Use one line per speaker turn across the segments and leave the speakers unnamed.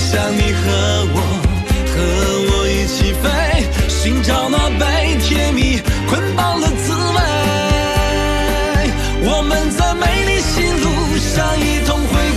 想你和我一起飞，寻找那被甜蜜捆绑的滋味。我们在美丽新路上一同回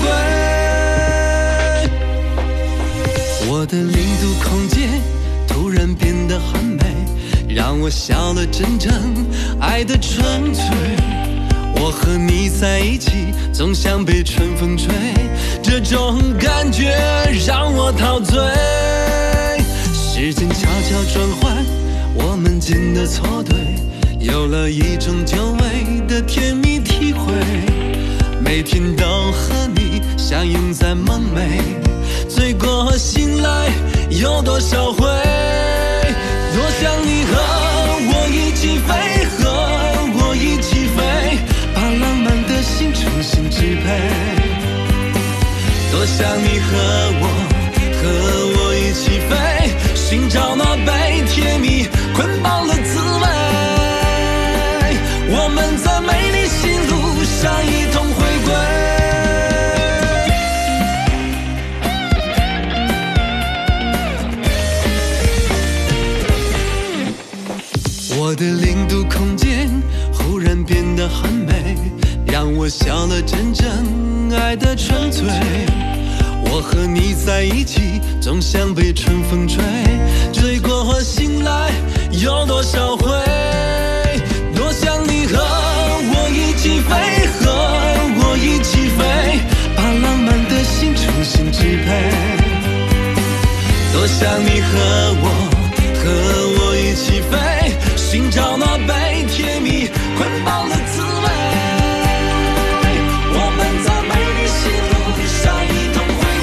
归。我的零度空间突然变得很美，让我笑了真正爱的纯粹。我和你在一起，总像被春风吹，这种感觉让我陶醉。时间悄悄转换，我们间的错对，有了一种久违的甜蜜体会。每天都和你相拥在梦寐，醉过醒来有多少回？多想你和我一起飞，和我一起飞，把浪漫的心重新支配。多想你和我一起飞，寻找那被甜蜜捆绑的滋味。我们在美丽新路上一同回归。我的零度空间忽然变得很美，让我笑了真正爱的纯粹。我和你在一起，总像被春风吹，醉过后醒来有多少回？多想你和我一起飛，和我一起飛，把浪漫的心重新支配。多想你和我一起飛，尋找那被甜蜜捆綁的滋味。我們在美麗新路上一同回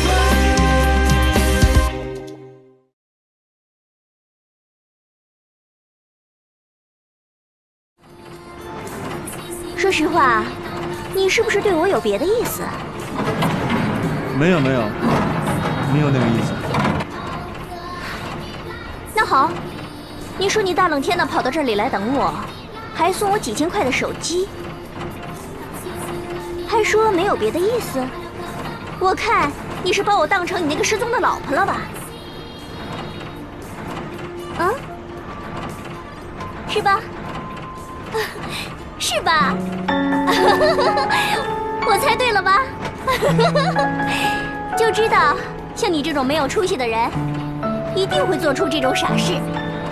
歸。说实话，你是不是对我有别的意思？
没有，没有那个意思。
那好，你说你大冷天的跑到这里来等我，还送我几千块的手机，还说没有别的意思。我看你是把我当成你那个失踪的老婆了吧？嗯，是吧？是吧？我猜对了吧？就知道像你这种没有出息的人，一定会做出这种傻事。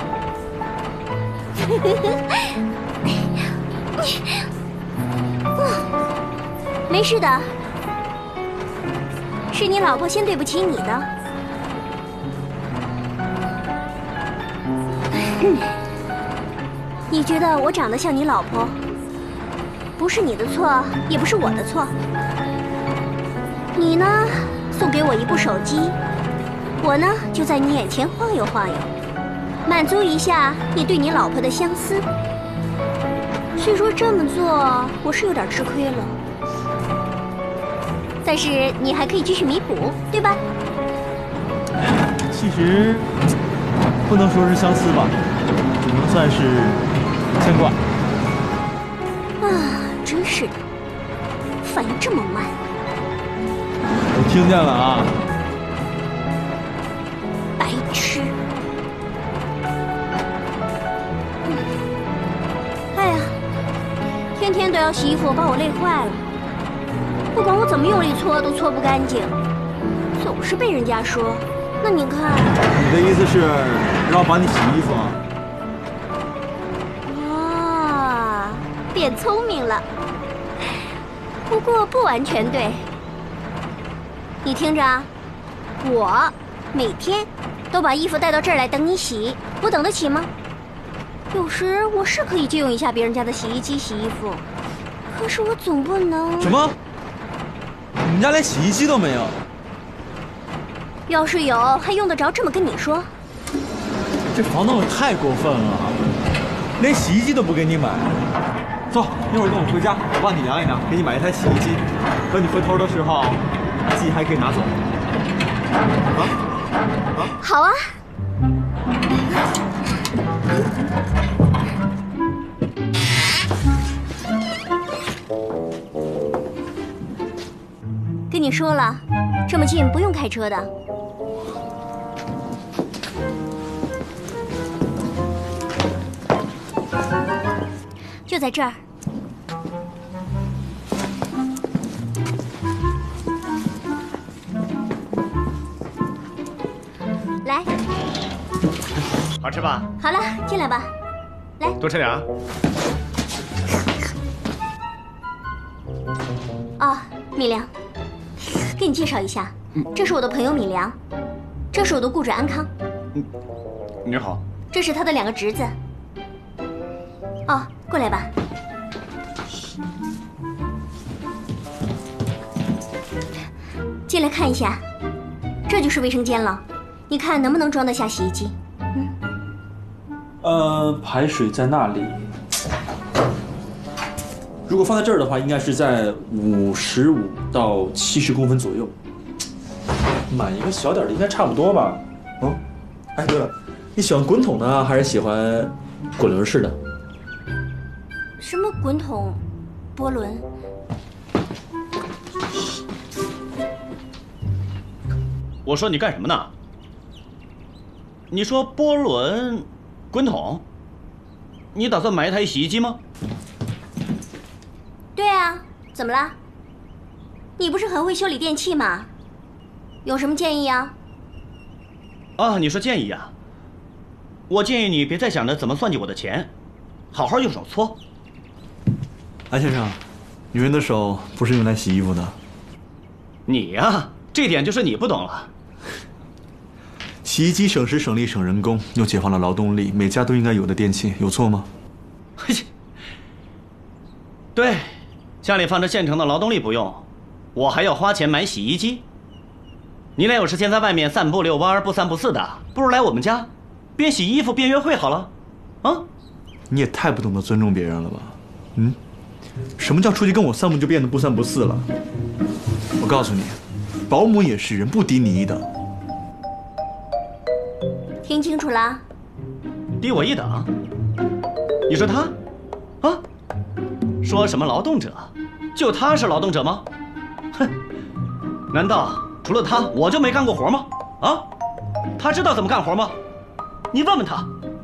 没事的，是你老婆先对不起你的。你觉得我长得像你老婆，不是你的错，也不是我的错。你呢，送给我一部手机，我呢就在你眼前晃悠晃悠，满足一下你对你老婆的相思。虽说这么做我是有点吃亏了，但是你还可以继续弥补，对吧？
其实不能说是相思吧，只能算是牵挂。
啊，真是的，反应这么慢。
我听见了啊。
白痴。哎呀，天天都要洗衣服，把我累坏了。不管我怎么用力搓，都搓不干净，总是被人家说。那你看，
你的意思是让我帮你洗衣服啊？
啊，变聪明了。不过不完全对。你听着啊，我每天都把衣服带到这儿来等你洗，我等得起吗？有时我是可以借用一下别人家的洗衣机洗衣服，可是我总不能……
什么？你们家连洗衣机都没有？
要是有，还用得着这么跟你说？
这房东也太过分了，连洗衣机都不给你买。走，一会儿跟我回家，我帮你量一量，给你买一台洗衣机。等你回头的时候，自己还可以拿走。啊？
好啊。跟你说了，这么近不用开车的。 就在这儿。来，
好吃吧？
好了，进来吧。来，
多吃点啊。
哦，米良，给你介绍一下，这是我的朋友米良，这是我的雇主安康。
你好。
这是他的2个侄子。哦，过来吧。进来看一下，这就是卫生间了，你看能不能装得下洗衣机？
排水在那里。如果放在这儿的话，应该是在55到70公分左右。买一个小点的应该差不多吧？嗯。哎，对了，你喜欢滚筒呢，还是喜欢滚轮式的？
什么滚筒、波轮？
我说你干什么呢？你说波轮、滚筒，你打算买一台洗衣机吗？
对啊，怎么了？你不是很会修理电器吗？有什么建议啊？
啊，你说建议啊？我建议你别再想着怎么算计我的钱，好好用手搓。
安先生，女人的手不是用来洗衣服的。
你呀，这点就是你不懂了。
洗衣机省时省力省人工，又解放了劳动力，每家都应该有的电器，有错吗？
对，家里放着现成的劳动力不用，我还要花钱买洗衣机。你俩有时间在外面散步遛弯，不三不四的，不如来我们家，边洗衣服边约会好了。啊？
你也太不懂得尊重别人了吧？嗯？什么叫出去跟我散步就变得不三不四了？我告诉你，保姆也是人，不低你一等。
听清楚了？
低我一等？你说他？啊？说什么劳动者？就他是劳动者吗？哼！难道除了他我就没干过活吗？啊？他知道怎么干活吗？你问问他。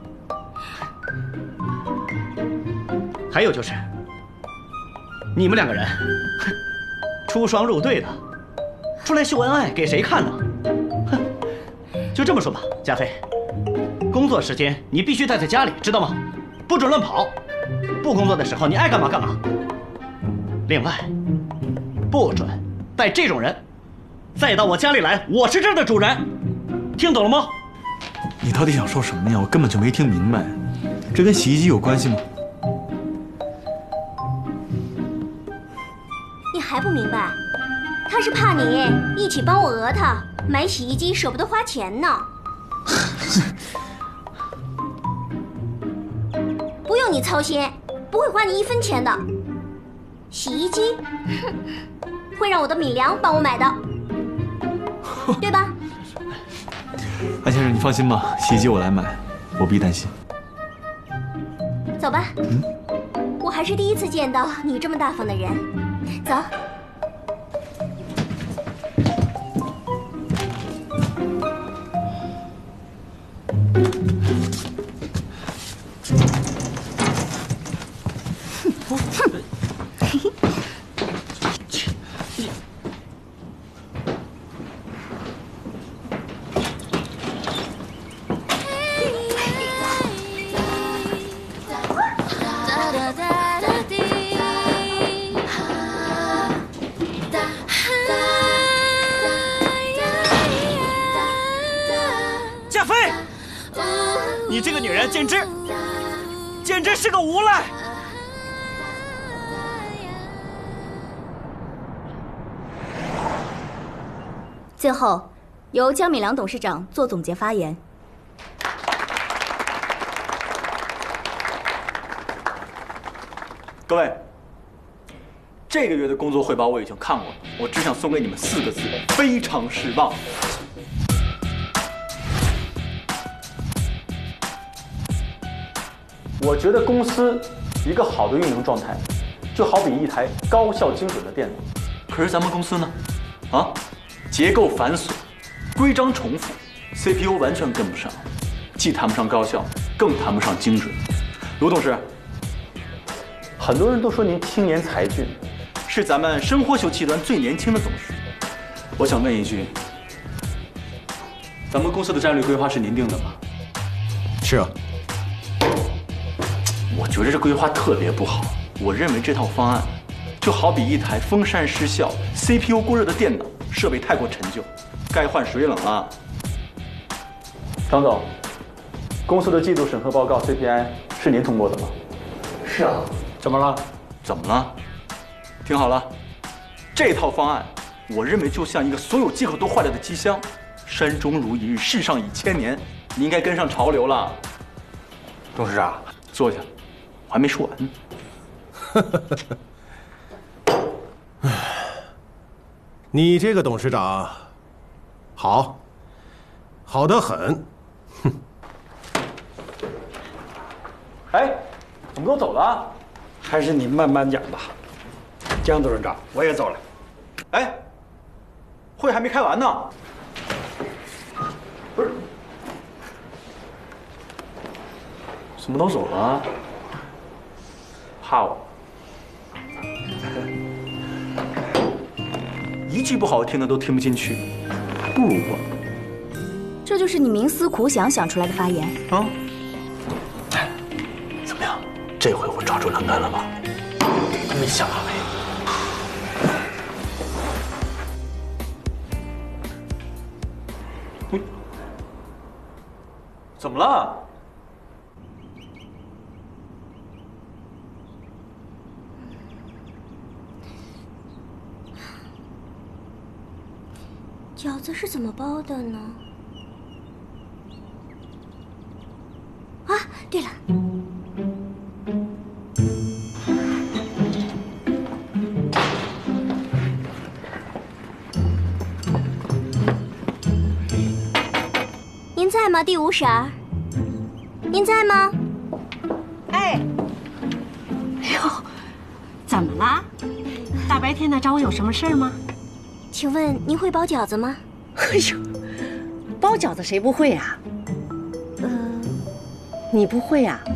还有就是，你们2个人，哼，出双入对的，出来秀恩爱给谁看呢？哼！就这么说吧，加菲，工作时间你必须待在家里，知道吗？不准乱跑。不工作的时候你爱干嘛干嘛。另外，不准带这种人再到我家里来，我是这儿的主人，听懂了吗？
你到底想说什么呀？我根本就没听明白。这跟洗衣机有关系吗？
你还不明白？他是怕你一起帮我讹他买洗衣机，舍不得花钱呢。不用你操心，不会花你1分钱的。洗衣机，会让我的米良帮我买的，对吧？
安先生，你放心吧，洗衣机我来买，我不必担心。
走吧。我还是第一次见到你这么大方的人。走。
加菲，你这个女人简直是个无赖！
最后，由江敏良董事长做总结发言。
各位，这个月的工作汇报我已经看过了，我只想送给你们4个字：非常失望。我觉得公司一个好的运营状态，就好比一台高效精准的电脑。可是咱们公司呢，啊，结构繁琐，规章重复 ，CPU 完全跟不上，既谈不上高效，更谈不上精准。卢董事，
很多人都说您青年才俊，是咱们生活秀集团最年轻的董事。我想问一句，咱们公司的战略规划是您定的吗？
是啊。
我觉得这规划特别不好。我认为这套方案就好比一台风扇失效、CPU 过热的电脑，设备太过陈旧，该换水冷了。张总，公司的季度审核报告 CPI 是您通过的吗？
是啊。怎么了？
怎么了？听好了，这套方案，我认为就像一个所有接口都坏了的机箱，山中如一日，世上已千年。你应该跟上潮流了。
董事长，
坐下，我还没说完呢。
你这个董事长，好，好得很。哼。
哎，怎么都走了？
还是你慢慢讲吧。江董事长，我也走了。
哎，会还没开完呢。不是，怎么都走了？怕我？一句不好听的都听不进去，不如我。
这就是你冥思苦想想出来的发言
啊？怎么样？这回我抓住栏杆了吧？没想好没？怎么了？
饺子是怎么包的呢？啊，对了，您在吗，第五婶儿？您在吗？
哎，哎呦，怎么了？大白天的找我有什么事儿吗？
请问您会包饺子吗？
哎呦，包饺子谁不会啊？你不会啊？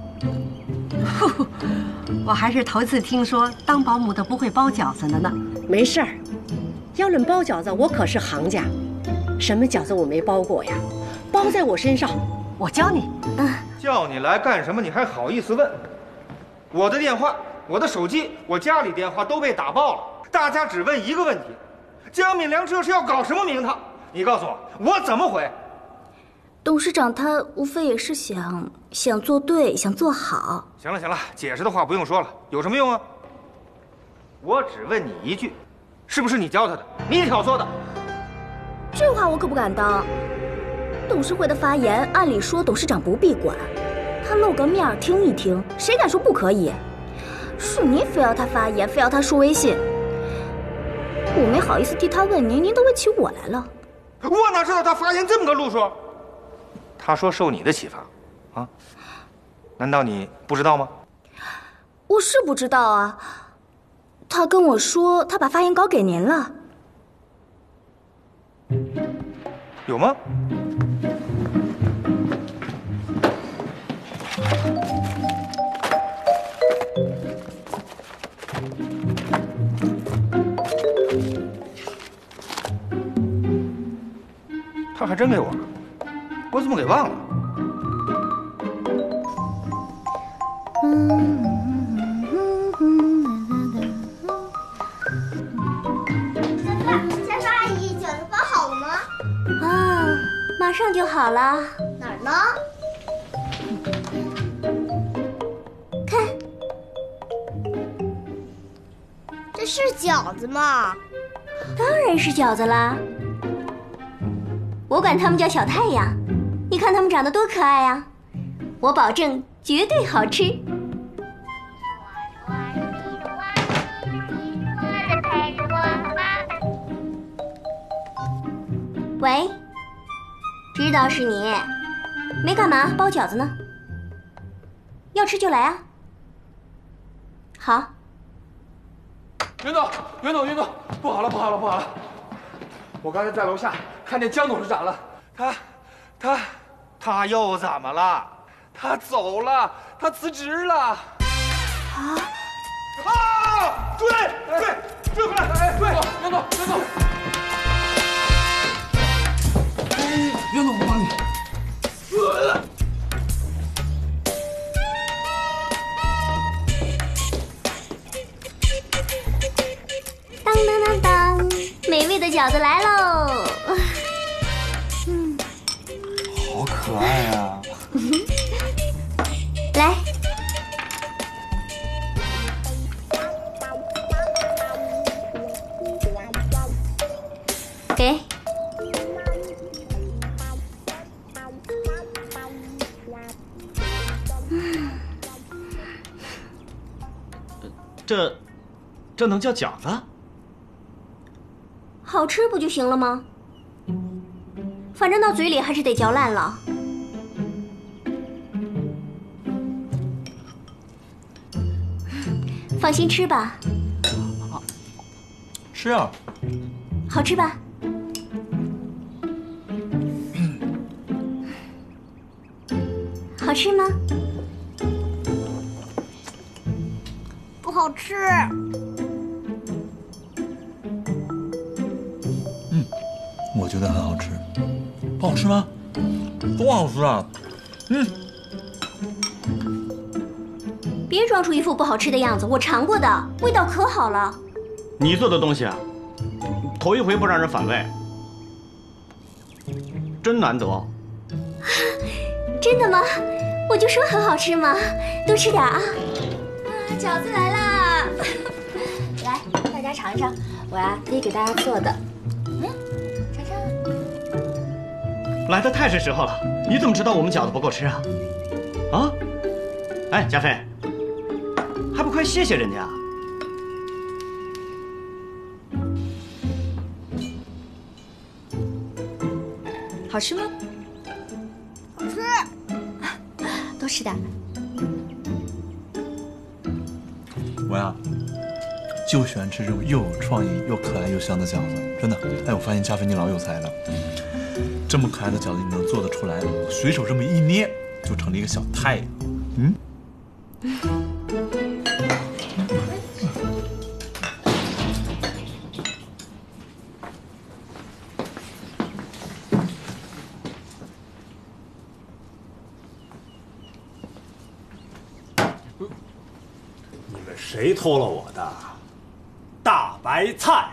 我还是头次听说当保姆的不会包饺子的呢。没事儿，要论包饺子，我可是行家，什么饺子我没包过呀？包在我身上，我教你。
叫你来干什么？你还好意思问？我的电话、我的手机、我家里电话都被打爆了，大家只问一个问题：江敏良这是要搞什么名堂？你告诉我，我怎么回？
董事长他无非也是想做对，想做好。
行了行了，解释的话不用说了，有什么用啊？我只问你一句，是不是你教他的？你挑唆的？
这话我可不敢当。董事会的发言，按理说董事长不必管，他露个面听一听，谁敢说不可以？是您非要他发言，非要他说微信，我没好意思替他问您，您都问起我来了。
我哪知道他发言这么个路数？他说受你的启发，啊？难道你不知道吗？
我是不知道啊。他跟我说他把发言稿给您了。
有吗？他还真给我了，我怎么给忘了？
家嫂阿姨，饺子包好了吗？啊，马上就好了。哪儿呢？看，这是饺子吗？当然是饺子啦。我管它们叫小太阳，你看它们长得多可爱呀！我保证绝对好吃。喂，知道是你，没干嘛，包饺子呢。要吃就来啊。好。
袁总，不好了！我刚才在楼下看见江董事长了，
他又怎么了？
他走了，他辞职了。
啊！
啊！追回来！哎，对，袁总，袁总。袁总，我帮你。
当当当当，美味的饺子来喽！
好可爱啊！
来，给。
这能叫饺子？
好吃不就行了吗？反正到嘴里还是得嚼烂了。放心吃吧。
是啊。
好吃吧？好吃吗？不好吃。
我觉得很好吃。不好吃吗？多好吃啊！
别装出一副不好吃的样子，我尝过的，味道可好了。
你做的东西啊，头一回不让人反胃，真难得。
真的吗？我就说很好吃嘛，多吃点啊！饺子来啦！来，大家尝尝，我呀特意给大家做的。尝尝。
来的太是时候了，你怎么知道我们饺子不够吃啊？啊？哎，加菲，还不快谢谢人家！
好吃吗？
好吃，
多吃点。
我呀，就喜欢吃这种又有创意、又可爱又香的饺子，真的。哎，我发现加菲你老有才了，这么可爱的饺子你能做得出来，随手这么一捏就成了一个小太阳。
谁偷了我的大白菜？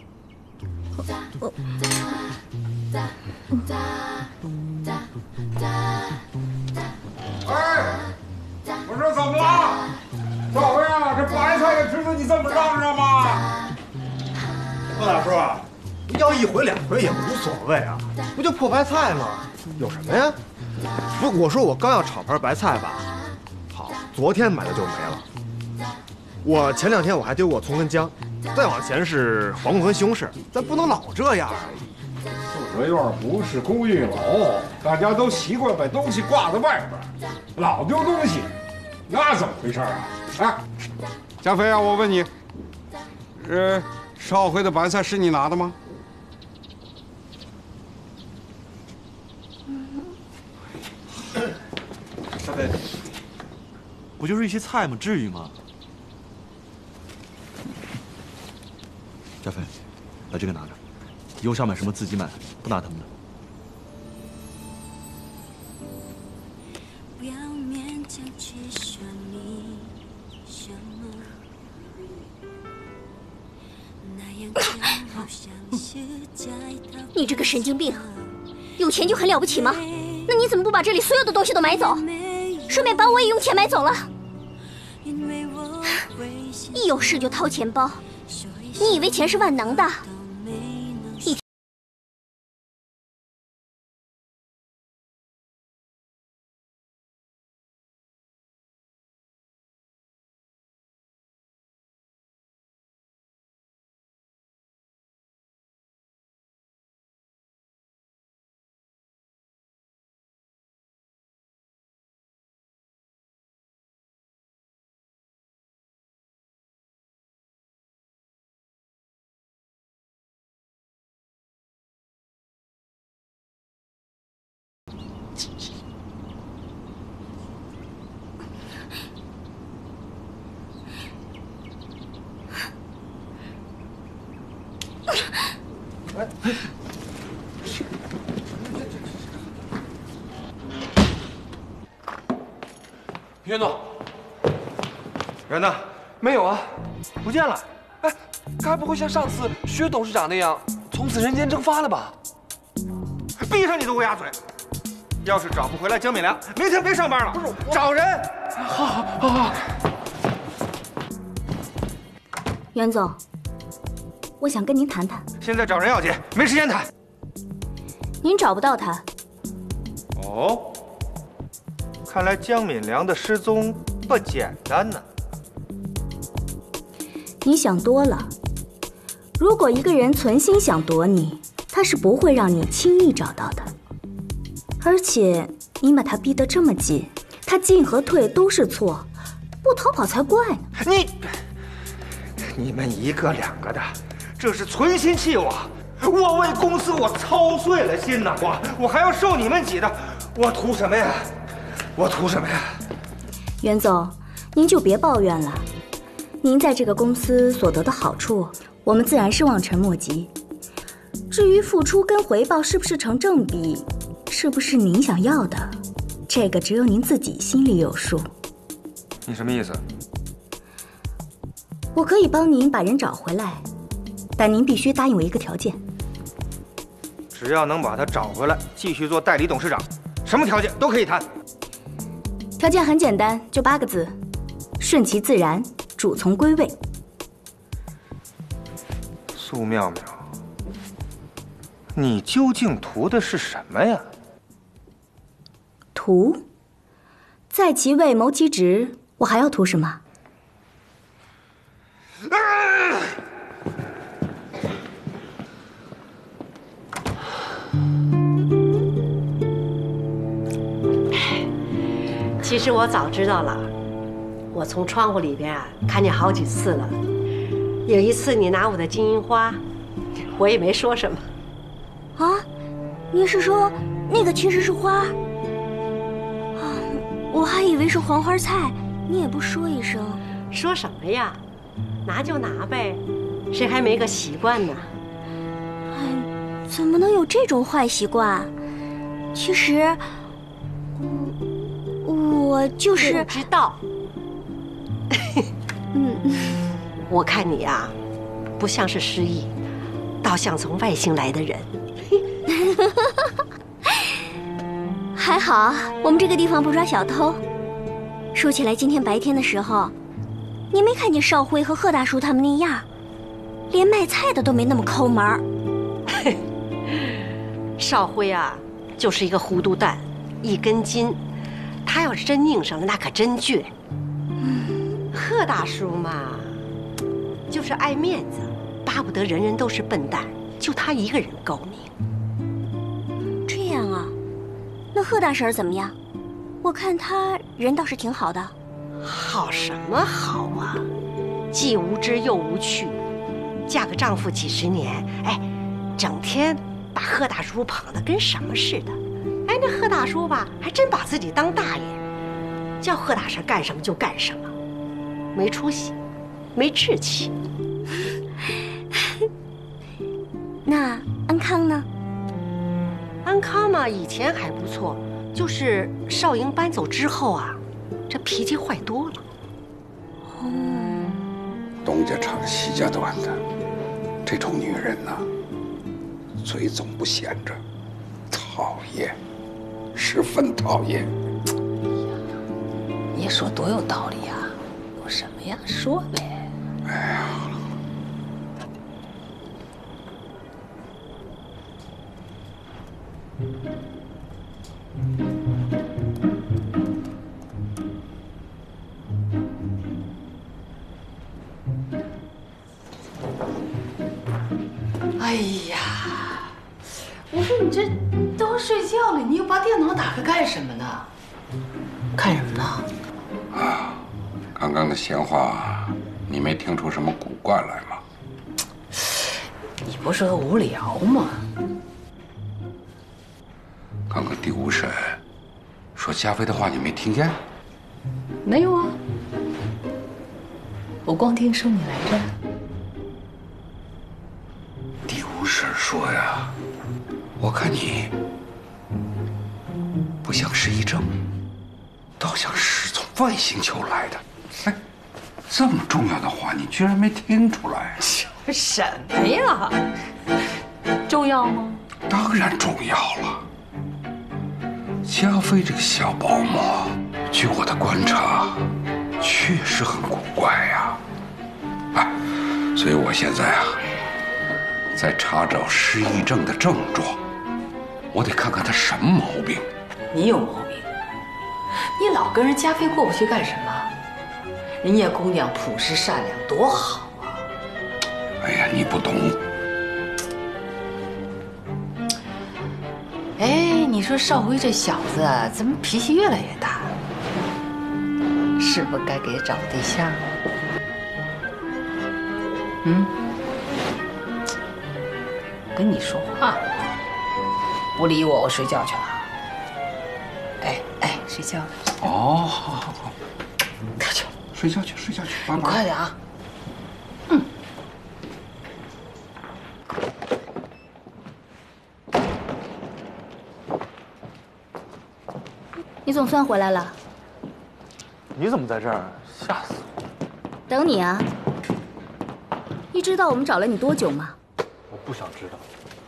哎，我说怎么了？赵辉啊，这白菜的侄子你这么嚷嚷吗？
高大叔，要一回两回也无所谓啊，不就破白菜吗？有什么呀？不，我说我刚要炒盘白菜吧，好，昨天买的就没了。我前2天我还丢过葱跟姜，再往前是黄瓜和西红柿，咱不能老这样。
四合院不是公寓楼，大家都习惯把东西挂在外边，老丢东西，那怎么回事啊？哎，加菲啊，我问你，邵辉的白菜是你拿的吗？
加菲，不就是一些菜吗？至于吗？加菲，把这个拿着，以后想买什么自己买，不拿他们的。
不要勉强去说你什么，那样就好像是在逃避。
你这个神经病，有钱就很了不起吗？那你怎么不把这里所有的东西都买走，顺便把我也用钱买走了？一有事就掏钱包，你以为钱是万能的？
袁总，
人呢？
没有啊，
不见了。
哎，该不会像上次薛董事长那样，从此人间蒸发了吧？
闭上你的乌鸦嘴！要是找不回来江敏良，明天别上班了。不是，找人。
好。
袁总，我想跟您谈谈。
现在找人要紧，没时间谈。
您找不到他。
哦，看来江敏良的失踪不简单呢。
你想多了。如果一个人存心想躲你，他是不会让你轻易找到的。而且你把他逼得这么紧，他进和退都是错，不逃跑才怪呢。
你们一个两个的，这是存心气我。我为公司我操碎了心呐，我还要受你们挤的，我图什么呀？我图什么呀？
袁总，您就别抱怨了。您在这个公司所得的好处，我们自然是望尘莫及。至于付出跟回报是不是成正比，是不是您想要的，这个只有您自己心里有数。
你什么意思？
我可以帮您把人找回来，但您必须答应我一个条件。
只要能把他找回来，继续做代理董事长，什么条件都可以谈。
条件很简单，就8个字：顺其自然，主从归位。
苏妙妙，你究竟图的是什么呀？
图？在其位谋其职，我还要图什么？
其实我早知道了，我从窗户里边看见好几次了。有一次你拿我的金银花，我也没说什么。
啊，你是说那个其实是花？啊，我还以为是黄花菜，你也不说一声。
说什么呀？拿就拿呗，谁还没个习惯呢？
哎，怎么能有这种坏习惯？其实，我就是
不知道。我看你呀，不像是失忆，倒像从外星来的人。
还好我们这个地方不抓小偷。说起来，今天白天的时候，你没看见邵辉和贺大叔他们那样，连卖菜的都没那么抠门。
邵辉啊，就是一个糊涂蛋，一根筋。他要是真拧上了，那可真倔。贺大叔嘛，就是爱面子，巴不得人人都是笨蛋，就他一个人高明。
这样啊，那贺大婶怎么样？我看她人倒是挺好的。
好什么好啊？既无知又无趣，嫁个丈夫几十年，哎，整天把贺大叔捧得跟什么似的。哎，那贺大叔吧，还真把自己当大爷，叫贺大婶干什么就干什么，没出息，没志气。
那安康呢？
安康嘛，以前还不错，就是少莹搬走之后啊，这脾气坏多了。
东家长西家短的，这种女人呐，嘴总不闲着，讨厌，十分讨厌。
你说多有道理啊！有什么呀，说呗。
哎呀。
哎呀，我说你这都要睡觉了，你又把电脑打开干什么呢？看什么呢？
啊，刚刚的闲话，你没听出什么古怪来吗？
你不是说无聊吗？
刚刚第五审说加菲的话，你没听见？
没有啊，我光听说你来着。
第五审说呀，我看你不像是一正，倒像是从外星球来的。哎，这么重要的话，你居然没听出来？
什么呀？重要吗？
当然重要了。加菲这个小保姆，据我的观察，确实很古怪呀。哎，所以我现在啊，在查找失忆症的症状，我得看看他什么毛病。
你有毛病？你老跟人加菲过不去干什么？人家姑娘朴实善良，多好啊！
哎呀，你不懂。
哎，你说少辉这小子怎么脾气越来越大？是不是该给找对象了？嗯？跟你说话，不理我，我睡觉去了。哎，睡觉了。
哦，好，快去，睡觉去，慢慢。
快点啊！
你总算回来了。
你怎么在这儿？吓死我！
等你啊。你知道我们找了你多久吗？
我不想知道。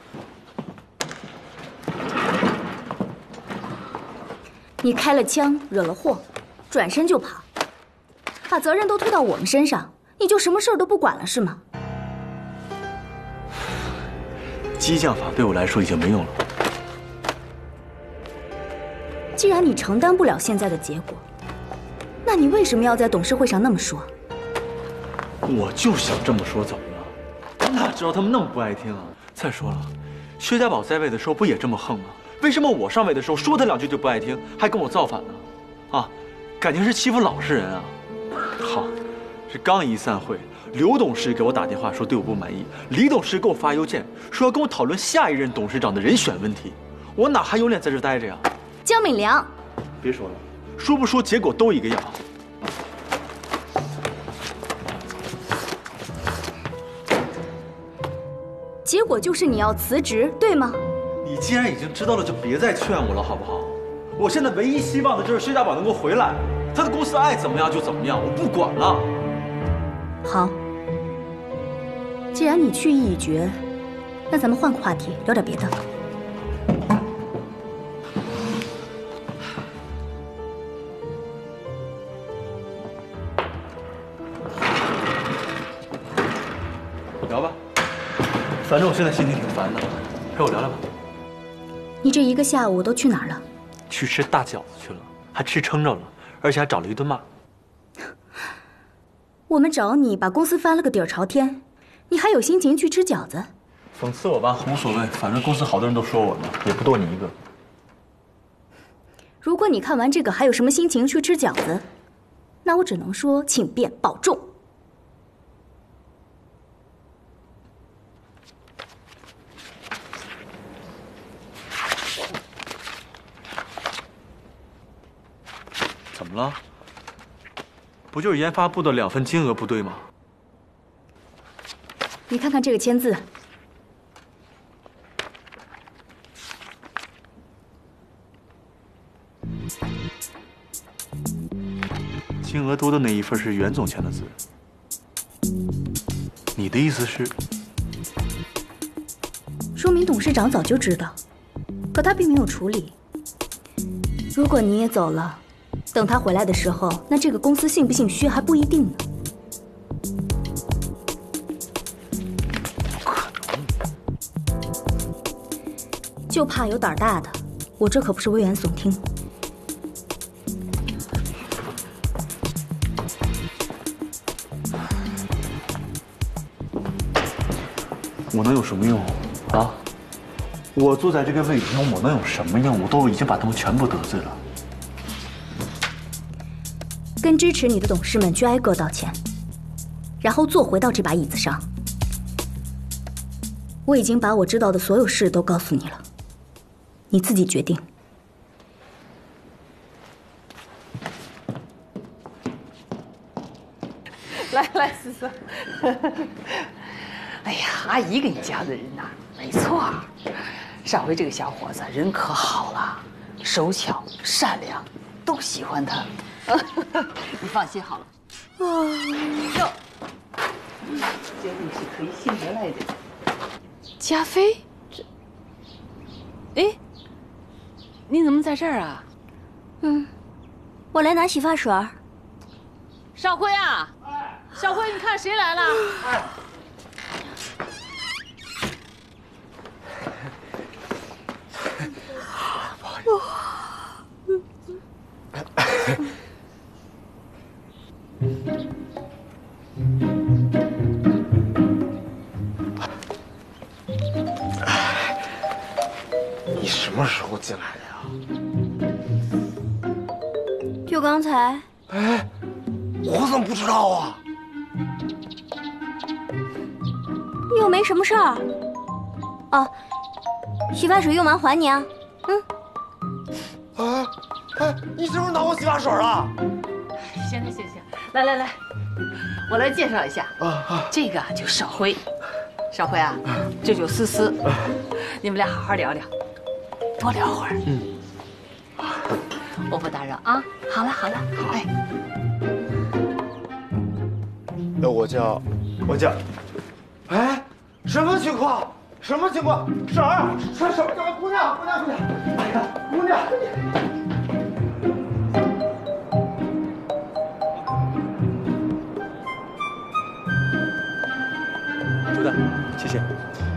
你开了枪，惹了祸，转身就跑，把责任都推到我们身上，你就什么事儿都不管了是吗？
激将法对我来说已经没用了。
既然你承担不了现在的结果，那你为什么要在董事会上那么说？
我就想这么说，怎么了？我哪知道他们那么不爱听啊！再说了，薛家宝在位的时候不也这么横吗？为什么我上位的时候说他2句就不爱听，还跟我造反呢？啊，感情是欺负老实人啊！好，这刚一散会，刘董事给我打电话说对我不满意，李董事给我发邮件说要跟我讨论下一任董事长的人选问题，我哪还有脸在这待着呀？
江敏良，
别说了，说不说结果都一个样。
结果就是你要辞职，对吗？
你既然已经知道了，就别再劝我了，好不好？我现在唯一希望的就是薛家宝能够回来，他的公司爱怎么样就怎么样，我不管了。
好，既然你去意已决，那咱们换个话题，聊点别的。
聊吧，反正我现在心情挺烦的，陪我聊聊吧。
你这一个下午都去哪儿了？
去吃大饺子去了，还吃撑着了，而且还找了一顿骂。
我们找你把公司翻了个底儿朝天，你还有心情去吃饺子？
讽刺我吧，无所谓，反正公司好多人都说我呢，也不多你一个。
如果你看完这个还有什么心情去吃饺子，那我只能说请便保重。
怎么了？不就是研发部的2份金额不对吗？
你看看这个签字。
金额多的那一份是袁总签的字。你的意思是？
说明董事长早就知道，可他并没有处理。如果你也走了，等他回来的时候，那这个公司姓不姓薛还不一定呢。
不可能！
就怕有胆大的，我这可不是危言耸听。
我能有什么用啊？我坐在这个位置上，我能有什么用？我都已经把他们全部得罪了。
跟支持你的董事们去挨个道歉，然后坐回到这把椅子上。我已经把我知道的所有事都告诉你了，你自己决定。
来，思思。哎呀，阿姨给你加的人呐，哎没错，少辉这个小伙子人可好了，手巧善良，都喜欢他。你放心好了。哟，这东西可以信得来的。加菲，哎，你怎么在这儿啊？
我来拿洗发水。
少辉啊，少辉，你看谁来了？
你什么时候进来的呀？
就刚才。
哎，我怎么不知道啊？
又没什么事儿。哦，洗发水用完还你啊。
哎，你是不是拿我洗发水啊？
行，来，我来介绍一下。这个就少辉，少辉啊，这就思思，你们俩好好聊聊，多聊会儿。我不打扰啊。好了，哎。
我叫，哎，什么情况？什么情况？婶儿，什么？姑娘，哎呀，姑娘。
周大，谢谢。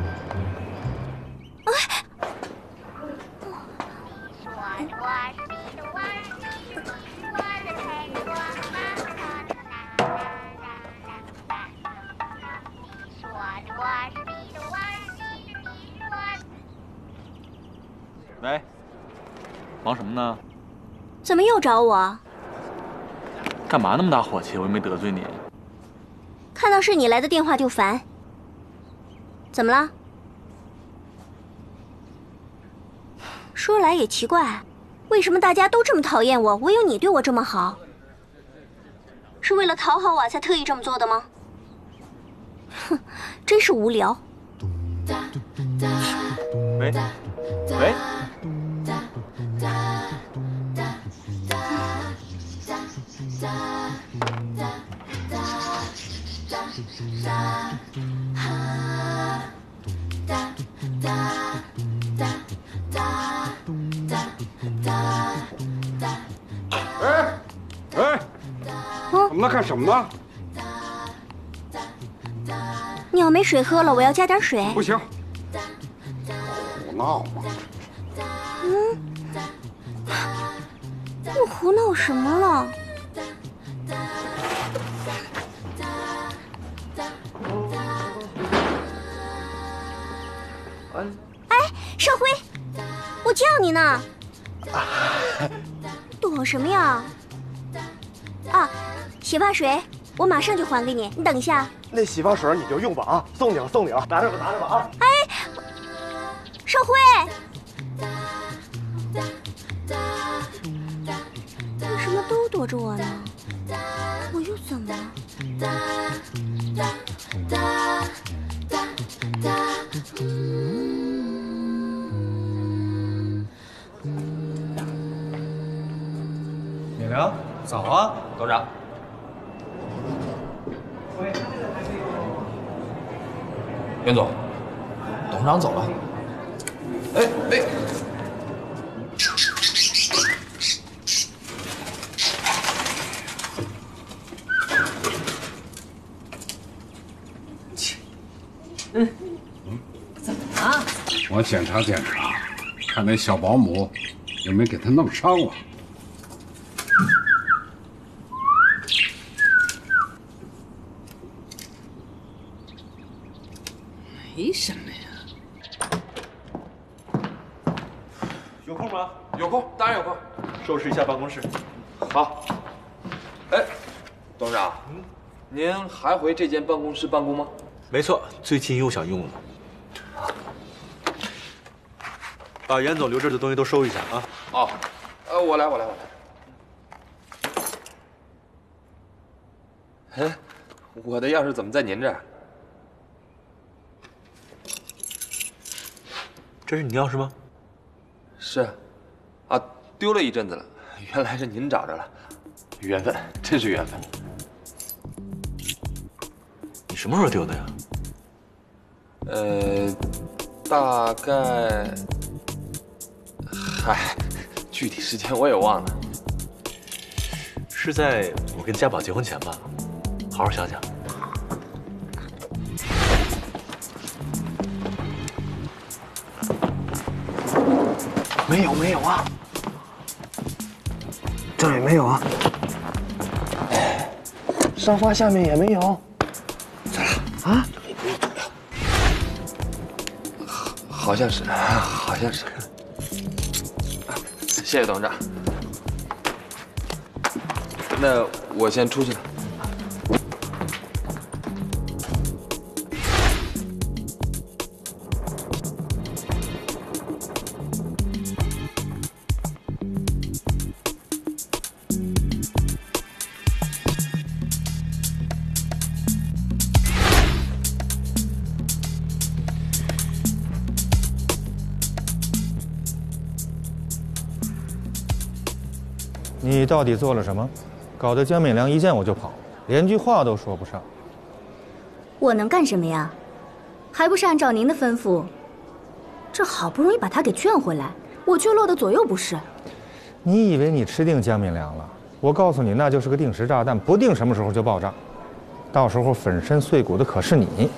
喂，忙什么呢？
怎么又找我？
干嘛那么大火气？我又没得罪你。
看到是你来的电话就烦。怎么了？说来也奇怪，为什么大家都这么讨厌我，唯有你对我这么好？是为了讨好我才特意这么做的吗？哼，真是无聊。
喂。
怎么了？干什么呢？
你要没水喝了，我要加点水。
不行，胡闹嘛！
我胡闹什么了？哎，少辉，我叫你呢。躲什么呀？啊，洗发水，我马上就还给你，你等一下。
那洗发水你就用吧啊，送你了，拿着吧啊！
哎，少辉，为什么都躲着我呢？我又怎么了？
敏良，早啊，
董事长。袁总，董事长走了。哎，
怎么了？
我检查，看那小保姆有没有给他弄伤了。
没什么呀。
有空吗？
有空，当然有空。
收拾一下办公室。
好。哎，董事长，您还回这间办公室办公吗？
没错，最近又想用了。把严总留这儿的东西都收一下啊。
哦，我来。哎，我的钥匙怎么在您这儿？
这是你钥匙吗？
是，啊，丢了一阵子了，原来是您找着了，缘分，真是缘分。
你什么时候丢的呀？
大概，嗨，具体时间我也忘了。
是在我跟家宝结婚前吧？好好想想。
没有啊，这里没有啊，沙发下面也没有。咋了啊？
好像是。谢谢董事长。那我先出去了。
你到底做了什么？搞得江敏良一见我就跑，连句话都说不上。
我能干什么呀？还不是按照您的吩咐。这好不容易把他给劝回来，我却落得左右不是。
你以为你吃定江敏良了？我告诉你，那就是个定时炸弹，不定什么时候就爆炸，到时候粉身碎骨的可是你。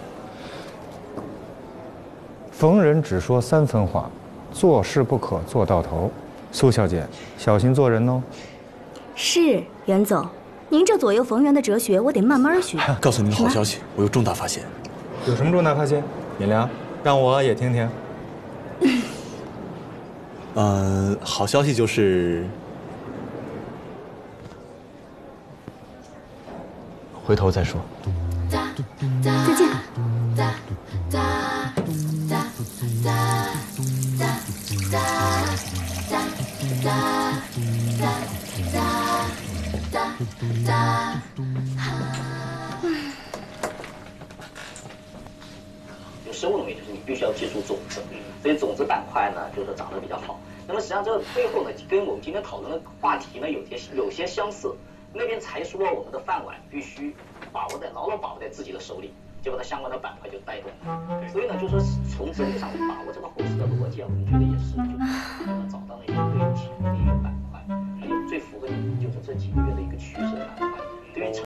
逢人只说3分话，做事不可做到头。苏小姐，小心做人哦。
是，袁总，您这左右逢源的哲学，我得慢慢学。
告诉你个好消息，我有重大发现。
有什么重大发现？敏良，让我也听听。
好消息就是，回头再说。
再见。
生物农业就是你必须要接触种子，所以种子板块呢就是长得比较好。那么实际上这个背后呢，跟我们今天讨论的话题呢有些相似。那边才说我们的饭碗必须牢牢把握在自己的手里，结果它相关的板块就带动了。所以呢，就说从整体上把握这个后市的逻辑啊，我们觉得也是就找到了一个对应体的一个板块，还有最符合你就是这几个月的一个趋势的板块。对于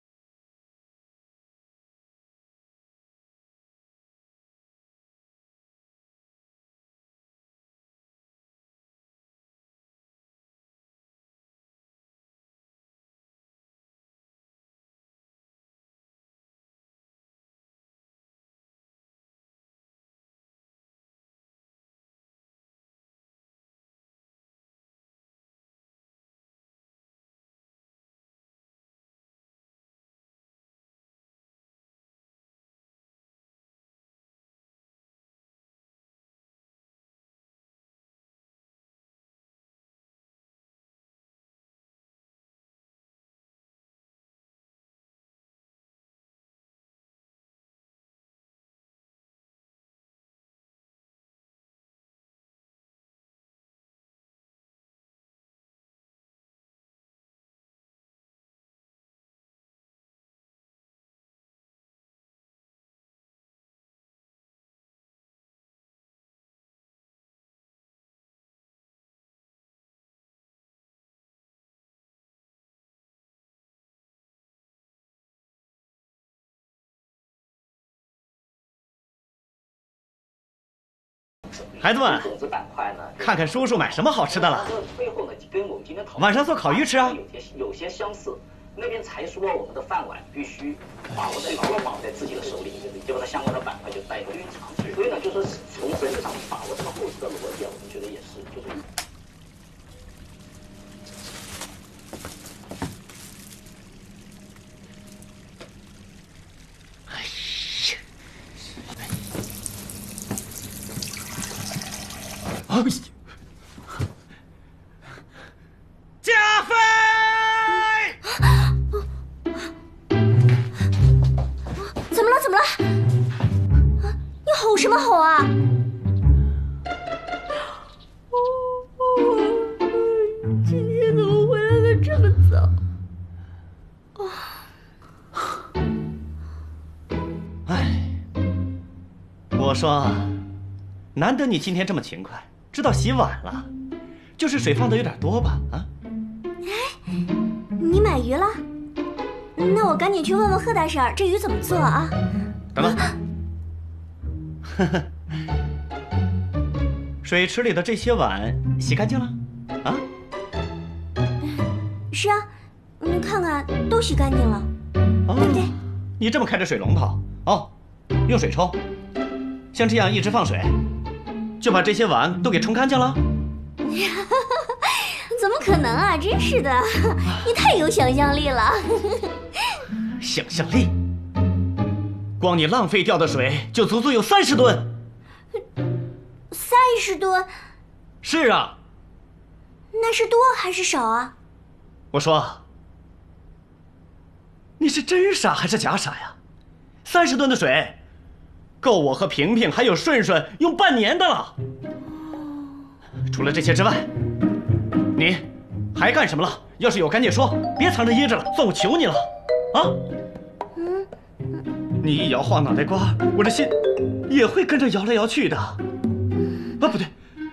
孩子们，看看叔叔买什么好吃的了。晚上做烤鱼吃啊。
有些相似。那边才说我们的饭碗必须牢牢把握在自己的手里，结果它相关的板块就带动了。所以呢，就说从整体上把握这个后市的逻辑啊，我们觉得也是就是。
加菲！
怎么了？你吼什么吼啊？
我说，难得你今天这么勤快，知道洗碗了，就是水放的有点多吧？啊？
哎，你买鱼了？那我赶紧去问问贺大婶，这鱼怎么做啊？
等等。水池里的这些碗洗干净了？啊？
是啊，你看看，都洗干净了，对不对？
你这么开着水龙头哦，用水冲，像这样一直放水，就把这些碗都给冲干净了？
怎么可能啊！真是的，你太有想象力了。
想象力？光你浪费掉的水就足足有30吨。
30吨？
是啊。
那是多还是少啊？
我说，你是真傻还是假傻呀？30吨的水，够我和萍萍还有顺顺用半年的了。除了这些之外，你还干什么了？要是有赶紧说，别藏着掖着了，算我求你了，啊！你一摇晃脑袋瓜，我这心也会跟着摇来摇去的。啊，不对，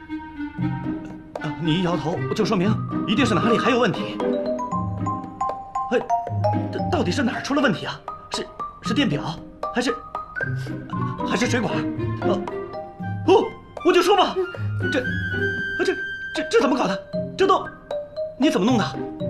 你一摇头就说明一定是哪里还有问题。哎，到底是哪儿出了问题啊？是电表，还是水管？我就说吧，这怎么搞的？这都你怎么弄的？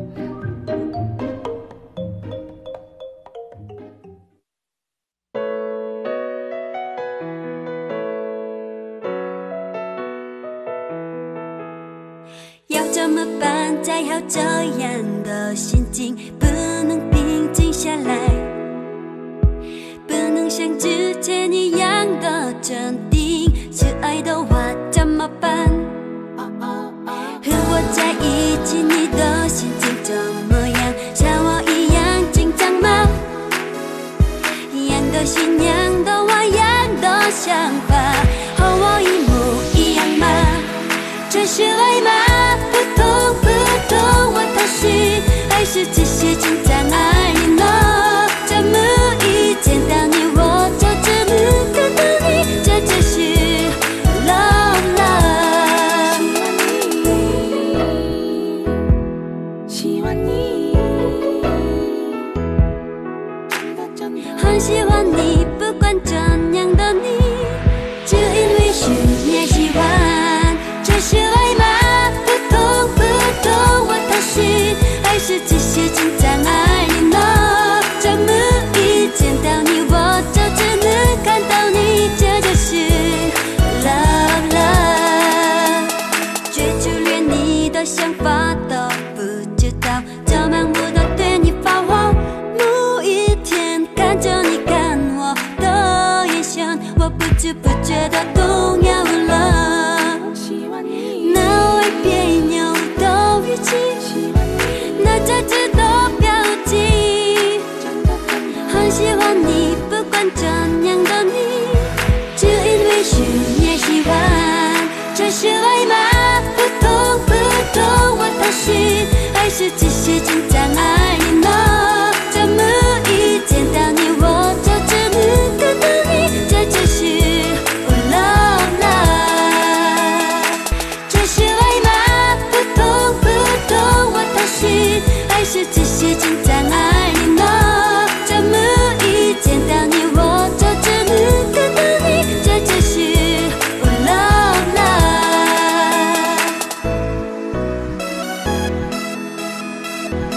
要怎么办才好？这样的心情不能平静下来，不能像之前一样的镇定。是爱的话怎么办？和我在一起，你的心情怎么样？像我一样紧张吗？一样的心，一样的话，一样的想法，和我一模一样吗？这是爱吗？不懂不懂，我的心还是只是紧张爱你呢？怎么一见到你我就只能看到你？这就是 love love。喜欢你，很喜欢你，不管怎样的你，只因为是你喜欢。这是爱吗？不懂不懂，我的心还是只是紧张爱你呢？怎么一见到你我就只能看到你？这就是 love love。绝处连你的想法都不知道，就盲目的对你发火。某一天看着你看我的眼神，我不知不觉的动摇了。那为别扭的语气，那真挚的表情，很喜欢你，不管怎样的你，只因为是你喜欢。这是爱吗？不懂不懂，我的心还是只是紧张爱你呢？怎么一见到你我就只能看到你？这就是 love love。这是爱吗？不懂不懂，我的心还是只是紧张爱你呢？怎么一见到你我就只能看到你？这就是 love love。